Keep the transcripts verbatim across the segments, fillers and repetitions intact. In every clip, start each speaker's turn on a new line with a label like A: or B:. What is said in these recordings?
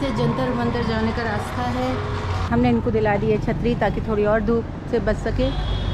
A: से जंतर मंतर जाने का रास्ता है। हमने इनको दिला दी है छतरी ताकि थोड़ी और धूप से बच सके।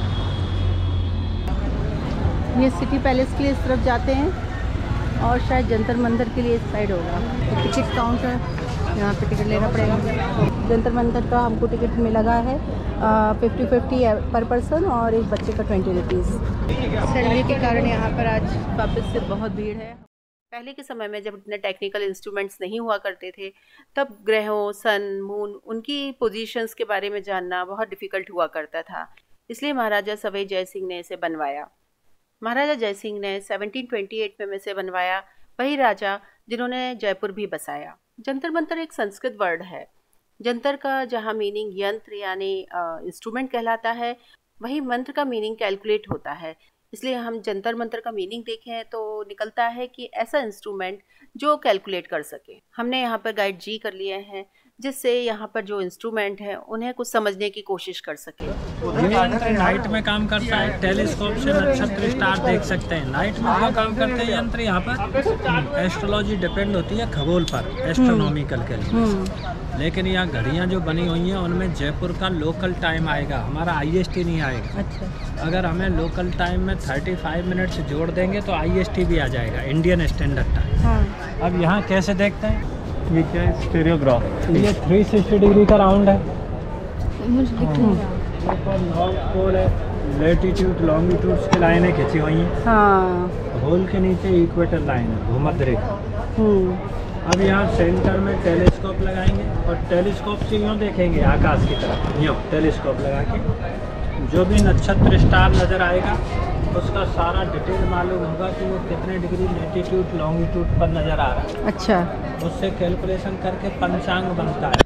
A: ये सिटी पैलेस के लिए इस तरफ जाते हैं और शायद जंतर मंतर के लिए इस साइड होगा। तो टिकट काउंटर, यहाँ पे टिकट लेना पड़ेगा। जंतर मंतर का हमको टिकट में लगा है फिफ्टी फिफ्टी पर पर्सन और एक बच्चे का ट्वेंटी रुपीज़। सर्दी के कारण यहाँ पर आज वापस से बहुत भीड़ है। पहले के समय में जब इतने टेक्निकल इंस्ट्रूमेंट्स नहीं हुआ करते थे, तब ग्रहों, सन, मून, उनकी पोजीशंस के बारे में जानना बहुत डिफ़िकल्ट हुआ करता था। इसलिए महाराजा सवाई जय सिंह ने इसे बनवाया। महाराजा जय सिंह ने सेवनटीन ट्वेंटी एट में इसे बनवाया, वही राजा जिन्होंने जयपुर भी बसाया। जंतर मंतर एक संस्कृत वर्ड है। जंतर का जहाँ मीनिंग यंत्र यानी इंस्ट्रूमेंट कहलाता है, वही मंत्र का मीनिंग कैलकुलेट होता है। इसलिए हम जंतर मंतर का मीनिंग देखें तो निकलता है कि ऐसा इंस्ट्रूमेंट जो कैलकुलेट कर सके। हमने यहाँ पर गाइड जी कर लिए हैं, जिससे यहाँ पर जो इंस्ट्रूमेंट है उन्हें कुछ समझने की कोशिश कर सके।
B: ये यंत्र नाइट में काम करता है। टेलीस्कोप से नक्षत्र स्टार देख सकते हैं। नाइट में जो काम करते हैं यंत्र, यहाँ पर एस्ट्रोलॉजी डिपेंड होती है खगोल पर, एस्ट्रोनॉमिकल के लिए। लेकिन यहाँ घड़ियाँ जो बनी हुई हैं उनमें जयपुर का लोकल टाइम आएगा, हमारा आई एस टी नहीं आएगा। अच्छा। अगर हमें लोकल टाइम में पैंतीस मिनट से जोड़ देंगे तो आई एस टी भी आ जाएगा, इंडियन स्टैंडर्ड टाइम। हाँ। अब यहाँ कैसे देखते हैं,
C: ये क्या है? स्टीरियोग्राफ।
B: ये थ्री सिक्सटी डिग्री का राउंड है।
A: मुझे दिख नहीं रहा।
B: नॉर्थ पोल है, लेटीट्यूड लॉन्गिट्यूड की लाइनें खींची हुई हैं। हाँ। होल के नीचे इक्वेटर लाइन है, भूमध्य रेखा। अब यहाँ सेंटर में टेलीस्कोप लगाएंगे और टेलीस्कोप से यूँ देखेंगे आकाश की तरफ, यूँ टेलीस्कोप लगा के जो भी नक्षत्र स्टार नज़र आएगा उसका सारा डिटेल मालूम होगा कि वो कितने डिग्री लेटीट्यूड लॉन्गिट्यूड पर नज़र आ रहा है। अच्छा। उससे कैलकुलेशन करके पंचांग बनता है।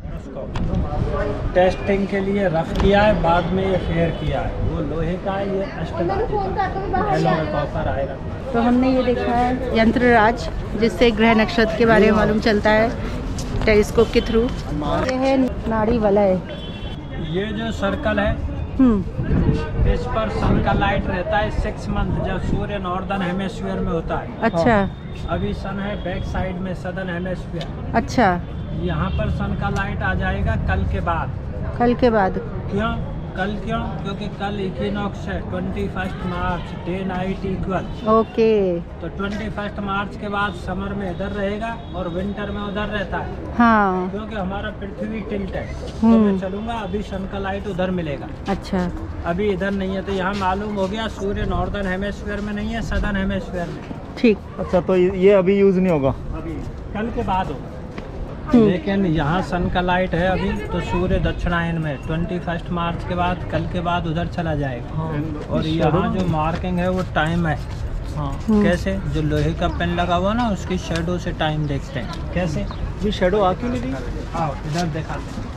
B: टेस्टिंग के लिए रफ किया है, बाद में ये फेयर किया है। वो लोहे का है, ये एस्टेलाइट कॉपर आएगा।
A: तो हमने ये देखा है यंत्रराज, जिससे ग्रह नक्षत्र के बारे में मालूम चलता है टेलीस्कोप के थ्रू। ये है नाड़ी वलय।
B: ये जो सर्कल है इस पर सन का लाइट रहता है सिक्स मंथ, जब सूर्य नॉर्दर्न हेमिस्फीयर में होता है। अच्छा। अभी सन है बैक साइड में सदर्न हेमिस्फीयर। अच्छा। यहाँ पर सन का लाइट आ जाएगा कल के बाद। कल के बाद क्यों? कल क्यों? क्योंकि कल इक्विनॉक्स है, twenty first March, day night equal. Okay. तो ट्वेंटी फर्स्ट मार्च के बाद समर में इधर रहेगा और विंटर में उधर रहता है। हाँ। क्योंकि हमारा पृथ्वी टिल्ट है, तो मैं चलूंगा अभी सन का लाइट उधर मिलेगा। अच्छा। अभी इधर नहीं है, तो यहाँ मालूम हो गया सूर्य नॉर्दर्न हेमिस्फीयर में नहीं है, सदर्न हेमिस्फीयर में। ठीक।
C: अच्छा, तो ये अभी यूज नहीं होगा,
B: अभी कल के बाद होगा। लेकिन यहाँ सन का लाइट है अभी, तो सूर्य दक्षिणायन में ट्वेंटी फर्स्ट मार्च के बाद, कल के बाद उधर चला जाएगा। हाँ। और यहाँ जो मार्किंग है वो टाइम है। हाँ। कैसे? जो लोहे का पेन लगा हुआ ना, उसकी शेडो से टाइम देखते हैं। कैसे?
C: ये शेडो आ क्यों नहीं रही?
B: हाँ, इधर दिखाते हैं।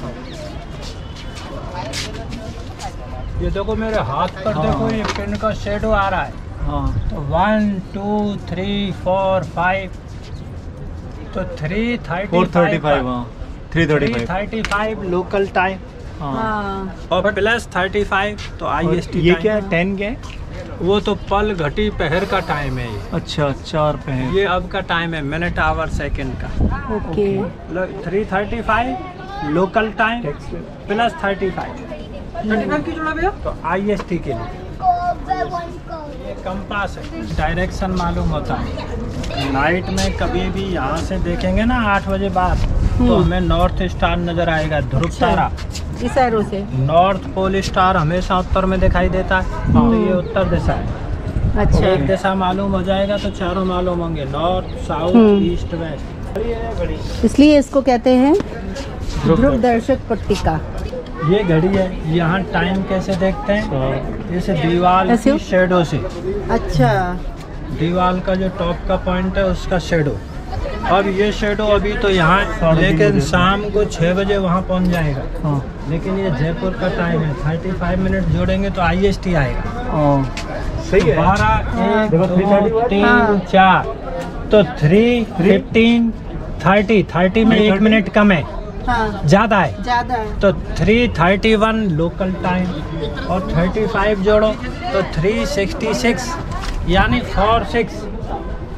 B: ये देखो मेरे हाथ पर। हाँ। देखो ये पेन का शेडो आ रहा है। हाँ। तो one two three four five, तो three thirty five, three thirty thirty five local time. हाँ। और प्लस थर्टी फाइव तो आई एस टी।
C: ये क्या है? टेन क्या है?
B: वो तो पल घटी पहर का टाइम है ये।
C: अच्छा, चार पहर।
B: ये अब का टाइम है, मिनट आवर सेकंड का। Okay. Three thirty five local time plus thirty five thirty five की जोड़ा भैया, तो आई एस टी के लिए। ये कंपास है, डायरेक्शन मालूम होता है। नाइट में कभी भी यहाँ से देखेंगे ना आठ बजे बाद, तो हमें नॉर्थ स्टार नजर आएगा, ध्रुव तारा।
A: इस एरो से
B: नॉर्थ पोल स्टार हमेशा उत्तर में दिखाई देता है, तो ये उत्तर दिशा है। अच्छा। एक दिशा मालूम हो जाएगा तो चारों मालूम होंगे, नॉर्थ साउथ ईस्ट वेस्ट।
A: इसलिए इसको कहते हैं ध्रुव दर्शक पट्टिका।
B: ये घड़ी है। यहाँ टाइम कैसे देखते हैं? जैसे दीवार की शेडो से। अच्छा। दीवार का जो टॉप का पॉइंट है उसका शेडो। अब ये शेडो अभी तो यहाँ, लेकिन शाम को छः बजे वहाँ पहुँच जाएगा। हाँ। लेकिन ये जयपुर का टाइम है, थर्टी फाइव मिनट जोड़ेंगे तो आई एस टी आएगा। सही है। बारह, एक, दो, तीन, चार, तो थ्री, फिफ्टीन, थर्टी। थर्टी में एक मिनट कम है। हाँ। ज़्यादा है, ज़्यादा है। तो three thirty one local time और थर्टी फाइव जोड़ो तो थ्री सिक्सटी सिक्स, यानी फोर सिक्स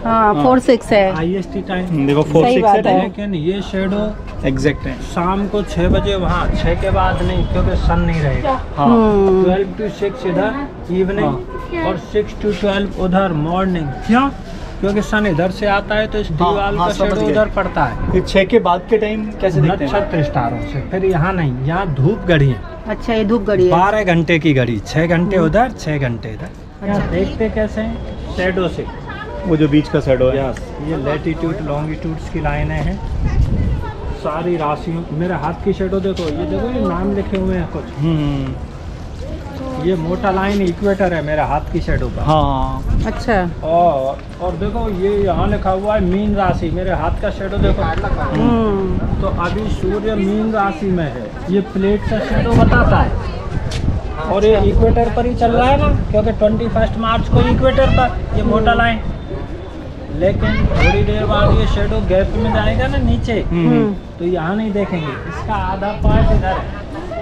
A: हाँ फोर सिक्स है।
B: आई एस टी टाइम
C: देखो फोर
A: सही
C: सिक्स
A: बात है।
C: है
B: लेकिन ये शेडो
C: एग्जैक्ट है।
B: शाम को छह बजे वहाँ, छह के बाद नहीं, क्योंकि सन नहीं रहेगा।
C: हाँ
A: हम्म,
B: ट्वेल्व टू सिक्स इधर इवनिंग और सिक्स टू ट्वेल्व उधर मॉर्निंग। क्यों? क्योंकि सन इधर से आता है तो इस
C: हाँ,
B: दीवार
C: हाँ,
B: का
C: समझ
B: शेडो
C: गए।
B: उधर पड़ता है।
C: फिर छह के बाद के टाइम कैसे देखते हैं?
B: नक्षत्र स्टारों से। फिर यहाँ नहीं, यहाँ धूप घड़ी है,
A: अच्छा ये धूप घड़ी है।
B: बारह घंटे की घड़ी, छह घंटे उधर छह घंटे इधर।
A: अच्छा।
B: देखते कैसे हैं? शेडो से।
C: वो जो बीच का शैडो है।
B: यस, ये लैटिट्यूड लॉन्गिट्यूड्स की लाइनें हैं सारी राशियों। मेरे हाथ की शेडो देखो, ये देखो ये नाम लिखे हुए हैं कुछ।
C: हम्म
B: ये मोटा लाइन इक्वेटर है मेरे हाथ की शेडो का।
C: हाँ
A: अच्छा
B: और और देखो ये यहाँ लिखा हुआ है मीन राशि, मेरे हाथ का शेडो देखो।
A: हम्म,
B: तो अभी सूर्य मीन राशि में है, ये प्लेट का शेडो बताता है। और ये इक्वेटर पर ही चल रहा है ना, क्योंकि ट्वेंटी फर्स्ट मार्च को इक्वेटर पर ये मोटा लाइन। लेकिन थोड़ी देर बाद ये शेडो गैप में जाएगा ना नीचे,
A: हम्म,
B: तो यहाँ नहीं देखेंगे, इसका आधा पार्ट इधर है।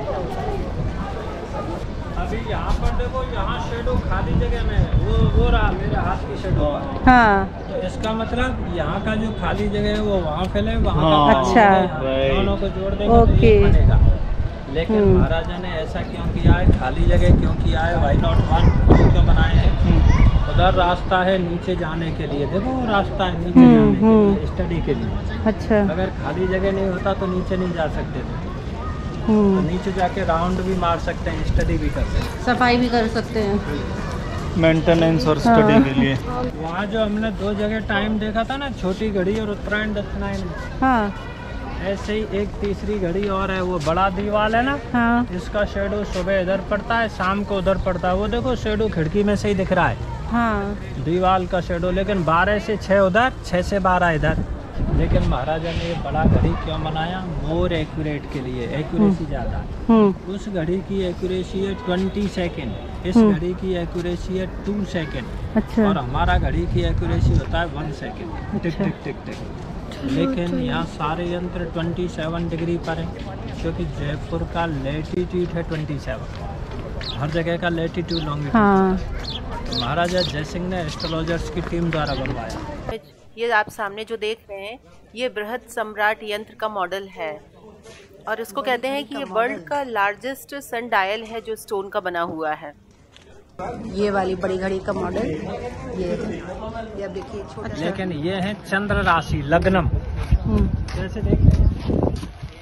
B: अभी यहाँ पर देखो, यहाँ शेडो खाली जगह में है, वो वो रहा मेरे हाथ की शेडो।
A: हाँ
B: तो इसका मतलब यहाँ का जो खाली जगह है वो वहाँ फैले, वहाँ
C: हाँ,
B: का खाली
A: अच्छा।
B: जगह है,
C: Right.
B: दोनों को जोड़ देंगे तो
A: ओके।
B: ये बनेगा। लेकिन
A: हम्म।
B: महाराजा ने ऐसा क्यों किया है, खाली जगह क्यों किया है, वाई नॉट वन क्यों बनाए हैं? उधर रास्ता है नीचे जाने के लिए, देखो वो रास्ता है नीचे
A: हम्म,
B: जाने के
A: हम्म।
B: लिए, स्टडी के लिए।
A: अच्छा।
B: अगर खाली जगह नहीं होता तो नीचे नहीं जा सकते थे, तो
A: हम्म,
B: नीचे जाके राउंड भी मार सकते हैं, स्टडी भी कर सकते हैं।
A: सफाई भी कर सकते हैं।
C: मेंटेनेंस और
A: हाँ।
C: स्टडी के लिए।
B: वहाँ जो हमने दो जगह टाइम देखा था ना, छोटी घड़ी और उत्तरायण दक्षिणायन में,
A: हाँ
B: ऐसे ही एक तीसरी घड़ी और है, वो बड़ा दीवाल है ना,
A: हाँ
B: इसका शेडो सुबह इधर पड़ता है, शाम को उधर पड़ता है। वो देखो शेडो खिड़की में से ही दिख रहा है,
A: हाँ
B: दीवाल का शेडो। लेकिन बारह से छः उधर, छः से बारह इधर। लेकिन महाराजा ने ये बड़ा घड़ी क्यों बनाया? मोर एक्यूरेट के लिए, एक्यूरेसी ज़्यादा है।
A: हम्म,
B: उस घड़ी की एक्यूरेसी है ट्वेंटी सेकेंड, इस
A: हम्म।
B: घड़ी की एक्यूरेसी है टू सेकेंड,
A: अच्छा
B: और हमारा घड़ी की एक्यूरेसी होता है वन सेकेंड, टिक
A: अच्छा।
B: टिक टिक टिक। लेकिन यहाँ सारे यंत्र सत्ताईस डिग्री पर हैं, क्योंकि जयपुर का लैटिट्यूड है सत्ताईस, हर जगह का लैटिट्यूड लॉन्गिट्यूड।
A: हाँ
B: तो महाराजा जयसिंह ने एस्ट्रोलॉजर्स की टीम द्वारा बनवाया।
A: ये आप सामने जो देख रहे हैं ये बृहद सम्राट यंत्र का मॉडल है, और इसको कहते हैं कि ये वर्ल्ड का लार्जेस्ट सन डायल है जो स्टोन का बना हुआ है। ये वाली बड़ी घड़ी का मॉडल ये है। ये अब देखिए छोटा सा।
B: लेकिन ये है चंद्र राशि लग्नम,
A: हम्म,
B: जैसे देखते हैं।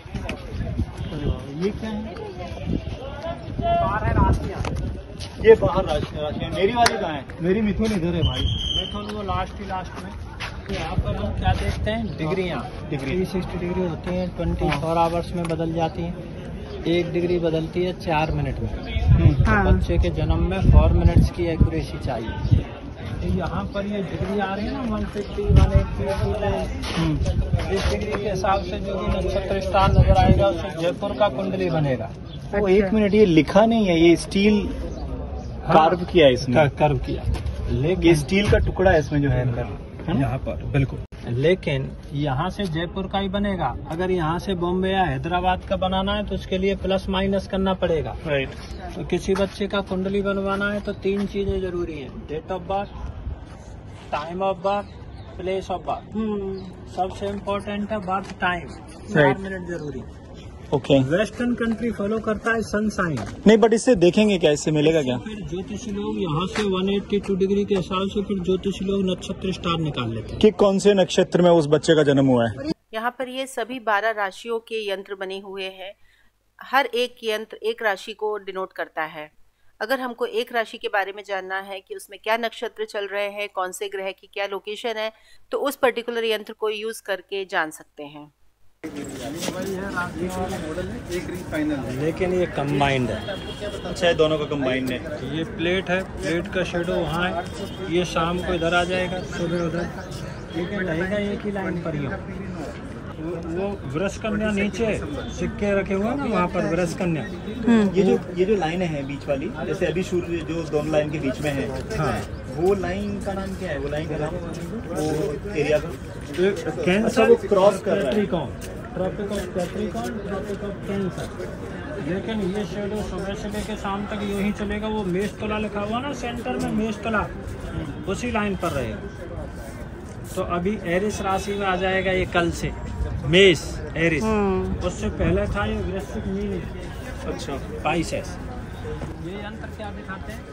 B: ये क्या है? बारह राशियाँ।
C: ये बाहर राशि राशि है। मेरी वाली कहाँ है? मेरी मिथुन इधर है भाई।
B: मिथुन वो लास्ट ही लास्ट में। यहाँ पर हम क्या देखते हैं? डिग्रियाँ।
C: डिग्री।
B: थ्री सिक्सटी डिग्री होती हैं, ट्वेंटी फोर आवर्स में बदल जाती हैं। एक डिग्री बदलती है चार मिनट में।
A: हाँ।
B: बच्चे के जन्म में फोर मिनट्स की एक्यूरेसी चाहिए। तो यहाँ पर ये डिग्री आ रही है ना, वन फिफ्टी, वन एट्टी, इस डिग्री के हिसाब से जो भी नक्षत्र स्टार नजर आएगा उससे जयपुर का कुंडली बनेगा।
C: वो एक मिनट, ये लिखा नहीं है, ये स्टील कार्व किया है इसमें।
B: कर्व किया,
C: ये
B: लेकिन
C: स्टील का टुकड़ा है इसमें जो है अंदर, है ना?
B: यहाँ पर बिल्कुल। लेकिन यहाँ से जयपुर का ही बनेगा। अगर यहाँ से बॉम्बे या हैदराबाद का बनाना है तो उसके लिए प्लस माइनस करना पड़ेगा।
C: राइट।
B: तो किसी बच्चे का कुंडली बनवाना है तो तीन चीजें जरूरी हैं: date of birth, time of birth, place of birth.
A: हम्म,
B: सबसे इम्पोर्टेंट है बर्थ टाइम, चार
C: Right.
B: मिनट जरूरी।
C: ओके।
B: वेस्टर्न कंट्री फॉलो करता है सन साइन।
C: नहीं, बट इससे देखेंगे क्या, इससे मिलेगा क्या?
B: फिर ज्योतिषी लोग यहाँ से एक सौ बयासी डिग्री के हिसाब से फिर ज्योतिषी लोग नक्षत्र स्टार निकाल लेते हैं
C: कि कौन से नक्षत्र में उस बच्चे का जन्म हुआ है।
A: यहाँ पर ये सभी बारह राशियों के यंत्र बने हुए हैं। हर एक यंत्र एक राशि को डिनोट करता है। अगर हमको एक राशि के बारे में जानना है कि उसमें क्या नक्षत्र चल रहे हैं, कौन से ग्रह की क्या लोकेशन है, तो उस पर्टिकुलर यंत्र को यूज करके जान सकते हैं।
B: लेकिन ये कंबाइंड है।
C: अच्छा, दोनों का कंबाइंड है।
B: ये प्लेट है, प्लेट का शेडो वहाँ है, ये शाम को इधर आ जाएगा, सुबह उधर, लेकिन रहेगा एक ही लाइन पर ही। वो, वो वृष कन्या नीचे सिक्के रखे हुए हैं ना, वहाँ पर वृष कन्या।
C: ये जो ये जो लाइन है बीच वाली, जैसे अभी सूर्य जो दोनों लाइन के बीच में है,
B: हाँ,
C: वो लाइन का नाम क्या है? वो लाइन का नाम, वो एरिया का अच्छा,
B: कैंसर
C: वो क्रॉस कर रहा है।
B: Capricorn, tropic of Capricorn, tropic of Cancer. लेकिन ये शेडो सुबह से लेकर शाम तक यूं ही चलेगा। वो मेष तोला लिखा हुआ ना सेंटर में, मेष तोला उसी लाइन पर रहेगा। तो अभी एरिस राशि में आ जाएगा ये कल से, मेष एरिस। उससे पहले था ये वृश्चिक मीन। अच्छा, पाइसेस। ये यंत्र क्या दिखाते हैं?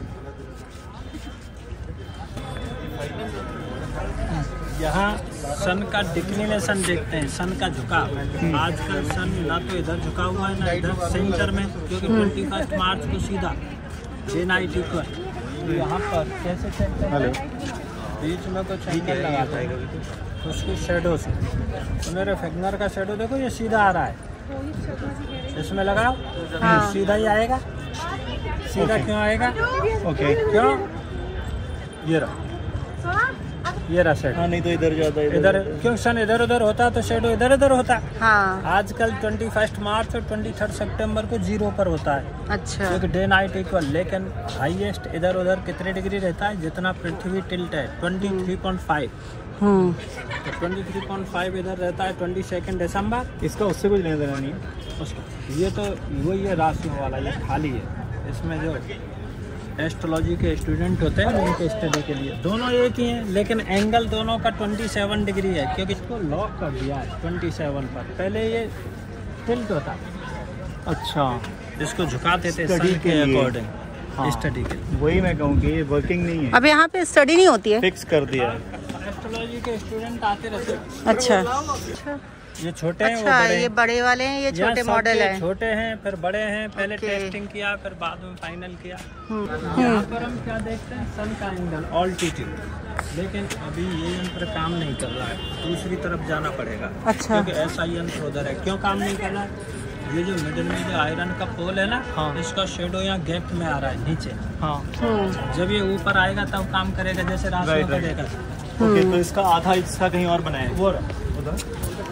B: यहाँ सन का डिक्लिनेशन देखते हैं, सन का झुकाव। आजकल सन ना तो इधर झुका हुआ है ना इधर सेंटर में, क्योंकि ट्वेंटी फर्स्ट मार्च को सीधा डे नाइट इक्वल। तो यहाँ पर कैसे चेक करें? बीच में कुछ एंगल लगाता है उसकी शेडो से। तो मेरे फिंगर का शेडो देखो, ये सीधा आ रहा है, इसमें लगाओ। हाँ। सीधा ही आएगा। सीधा क्यों आएगा? ओके, क्यों? ये रहा, ये रहा शेडो। हाँ, नहीं तो इधर जाता है इधर, क्यों सन इधर उधर होता तो शेडो इधर उधर होता। हाँ। आजकल ट्वेंटी फर्स्ट मार्च और ट्वेंटी थर्ड सेप्टेम्बर को जीरो पर होता है। अच्छा। क्योंकि डे नाइट इक्वल। लेकिन हाईएस्ट इधर उधर कितने डिग्री रहता है? जितना पृथ्वी टिल्ट है ट्वेंटी थ्री पॉइंट फाइव। तो ट्वेंटी थ्री पॉइंट फाइव इधर रहता है ट्वेंटी सेकेंड दिसंबर। इसका उससे कुछ लेना देना नहीं है उसका। ये तो वही है राशियों वाला, ये खाली है। इसमें जो एस्ट्रोलॉजी के स्टूडेंट होते हैं उनके स्टडी के लिए दोनों एक ही हैं, लेकिन एंगल दोनों का सत्ताईस डिग्री है, क्योंकि इसको लॉक कर दिया है सत्ताईस पर। पहले ये टिल्ट होता। अच्छा, इसको झुकाते थे सन के अकॉर्डिंग। हाँ, स्टडी के लिए। वही मैं कहूँ कि ये वर्किंग नहीं है।
A: अब यहाँ पे स्टडी नहीं होती है,
B: फिक्स कर दिया है। एस्ट्रोलॉजी के स्टूडेंट आते रहते हैं।
A: अच्छा, अच्छा।
B: ये छोटे हैं,
A: अच्छा,
B: वो बड़े
A: ये बड़े वाले हैं, ये छोटे मॉडल हैं।
B: छोटे हैं फिर बड़े हैं, पहले टेस्टिंग किया फिर बाद में फाइनल किया। यहाँ पर हम क्या देखते हैं? सन का एंगल, ऑल्टीट्यूड। लेकिन अभी ये यंत्र काम नहीं कर रहा है, दूसरी तरफ जाना पड़ेगा। अच्छा। क्योंकि ऐसा यंत्र उधर है। क्यों काम नहीं कर रहा है? ये जो मिडिल में जो आयरन का पोल है ना, हाँ। इसका शेडो यहाँ गैप में आ रहा है नीचे। हाँ। जब ये ऊपर आएगा तब काम करेगा, जैसे रास्ते का देखा। ओके, तो इसका आधा हिस्सा कहीं और बनाया है वो उधर।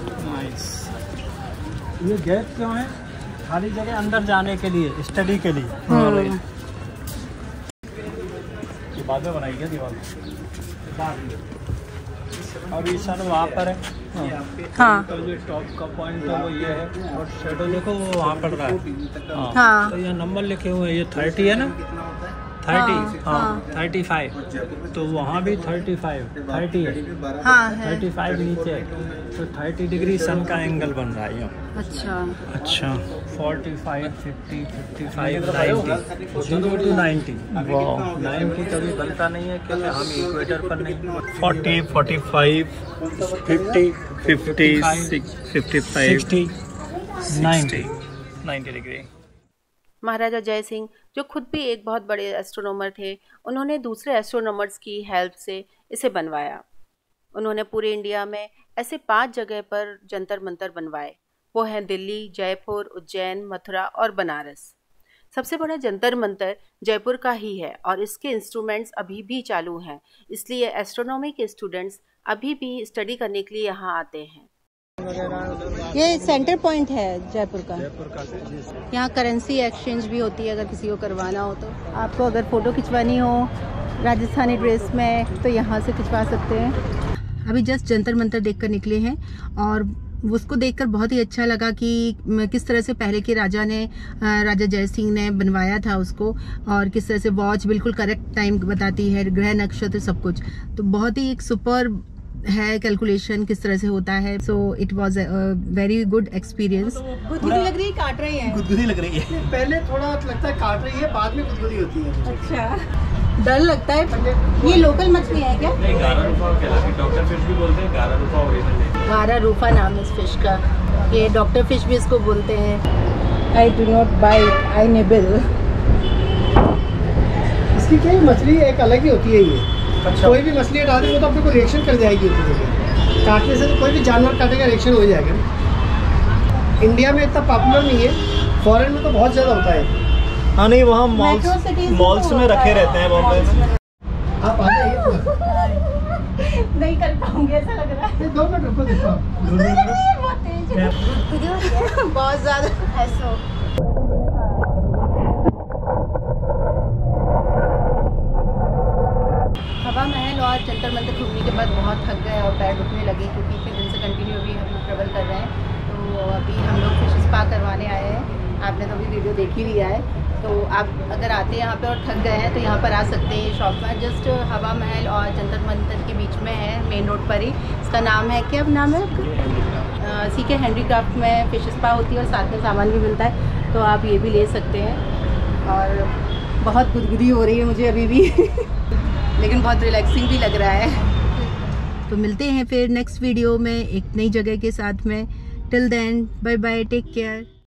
B: ये गैप क्यों है? खाली जगह अंदर जाने के लिए, स्टडी के लिए। ये बाद में बनाई क्या दीवार? बाद में। और ये सन वहाँ पर है। हाँ। तो जो टॉप का पॉइंट है वो ये है, और शेडो देखो वो वहाँ पड़ रहा है। हाँ। तो ये नंबर लिखे हुए हैं, ये थर्टी है ना, थर्टी। हाँ, थर्टी फाइव। तो वहाँ भी थर्टी फाइव, थर्टी है। हाँ, थर्टी फाइव नीचे है। तो थर्टी डिग्री सन का एंगल बन रहा है यहाँ। अच्छा, अच्छा। Forty five, fifty, fifty five, ninety, zero two ninety. वाह, नाइन्टी कभी बनता नहीं है क्योंकि हम इक्वेटर पर नहीं। Forty, forty five, fifty, fifty, fifty five, sixty, ninety, ninety degree.
A: Maharaja Jai Singh, जो खुद भी एक बहुत बड़े एस्ट्रोनॉमर थे, उन्होंने दूसरे एस्ट्रोनॉमर्स की हेल्प से इसे बनवाया। उन्होंने पूरे इंडिया में ऐसे पांच जगह पर जंतर मंतर बनवाए। वो हैं दिल्ली, जयपुर, उज्जैन, मथुरा और बनारस। सबसे बड़ा जंतर मंतर जयपुर का ही है और इसके इंस्ट्रूमेंट्स अभी भी चालू हैं, इसलिए एस्ट्रोनॉमी के स्टूडेंट्स अभी भी स्टडी करने के लिए यहाँ आते हैं। ये सेंटर पॉइंट है जयपुर का। जयपुर का यहाँ करेंसी एक्सचेंज भी होती है, अगर किसी को करवाना हो तो। आपको अगर फ़ोटो खिंचवानी हो राजस्थानी ड्रेस में तो यहाँ से खिंचवा सकते हैं। अभी जस्ट जंतर मंतर देखकर निकले हैं और उसको देखकर बहुत ही अच्छा लगा कि किस तरह से पहले के राजा ने, राजा जय सिंह ने बनवाया था उसको, और किस तरह से वॉच बिल्कुल करेक्ट टाइम बताती है, ग्रह नक्षत्र सब कुछ। तो बहुत ही एक सुपर है कैलकुलेशन किस तरह से होता है। So it was a very good experience. गुदगुदी लग रही है, काट रही है? गुदगुदी लग रही है। पहले थोड़ा लगता है काट रही है, बाद में गुदगुदी होती है। अच्छा, डर लगता है। ये लोकल मछली है क्या? नहीं, गारा रूफा कहलाती है। डॉक्टर फिश भी बोलते हैं, गारा रूफा ओरिजिनल है। गारा रूफा नाम है इस फिश का। ये डॉक्टर फिश भी इसको बोलते हैं। I do not bite, I nibble. इसकी क्या मछली एक अलग ही होती है ये। अच्छा। कोई भी मछली हटा दे वो तो अपने को रिएक्शन कर जाएगी उसी जगह। काटने से तो कोई भी जानवर काटेगा रिएक्शन हो जाएगा। इंडिया में इतना पॉपुलर नहीं है, फॉरेन में तो बहुत ज़्यादा होता है। हाँ, नहीं वहाँ मॉल्स मॉल्स में रखे रहते हैं बॉम्बे में। आप आ जाइए। नहीं कर पाऊंगे ऐसा लग रहा है। दो मिनट रुको, देखो बहुत तेज, बहुत ज़्यादा ऐसा। हवा महल और जंतर मंतर घूमने के बाद बहुत थक गए और पैर दुखने लगे, क्योंकि इतने दिन से कंटिन्यू अभी हम लोग ट्रेवल कर रहे हैं। तो अभी हम लोग फिश स्पा करवाने आए हैं। आपने तो अभी वीडियो देख ही लिया है। तो आप अगर आते हैं यहाँ पे और थक गए हैं तो यहाँ पर आ सकते हैं। ये शॉप में जस्ट हवा महल और जंतर मंतर के बीच में है, मेन रोड पर ही। इसका नाम है, क्या नाम है आपका? सी के हैंडीक्राफ्ट में फिश स्पा होती है और साथ में सामान भी मिलता है, तो आप ये भी ले सकते हैं। और बहुत गुदगुदी हो रही है मुझे अभी भी लेकिन बहुत रिलैक्सिंग भी लग रहा है। तो मिलते हैं फिर नेक्स्ट वीडियो में एक नई जगह के साथ में। Till then bye bye, take care.